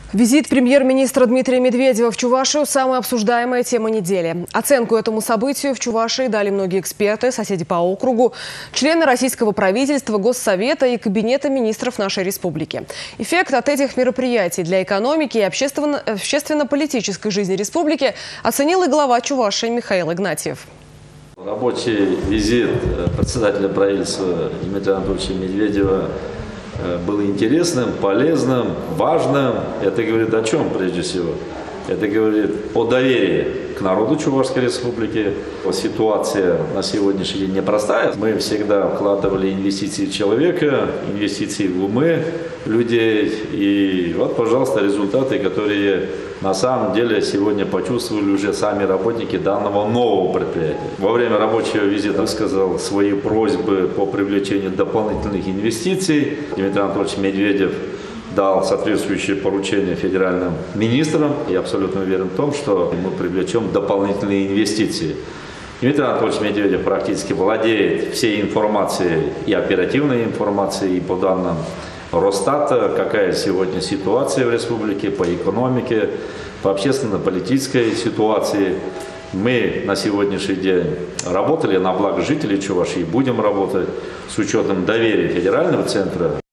Визит премьер-министра Дмитрия Медведева в Чувашию – самая обсуждаемая тема недели. Оценку этому событию в Чувашии дали многие эксперты, соседи по округу, члены российского правительства, Госсовета и Кабинета министров нашей республики. Эффект от этих мероприятий для экономики и общественно-политической жизни республики оценил и глава Чувашии Михаил Игнатьев. Рабочий визит председателя правительства Дмитрия Анатольевича Медведева был интересным, полезным, важным. Это говорит о чем прежде всего? Это говорит о доверии к народу Чувашской республики. Ситуация на сегодняшний день непростая. Мы всегда вкладывали инвестиции в человека, инвестиции в умы людей. И вот, пожалуйста, результаты, которые на самом деле сегодня почувствовали уже сами работники данного нового предприятия. Во время рабочего визита высказал свои просьбы по привлечению дополнительных инвестиций. Дмитрий Анатольевич Медведев дал соответствующее поручение федеральным министрам. Я абсолютно уверен в том, что мы привлечем дополнительные инвестиции. Дмитрий Анатольевич Медведев практически владеет всей информацией, и оперативной информацией, и по данным Росстата, какая сегодня ситуация в республике по экономике, по общественно-политической ситуации. Мы на сегодняшний день работали на благо жителей Чувашии, будем работать с учетом доверия федерального центра.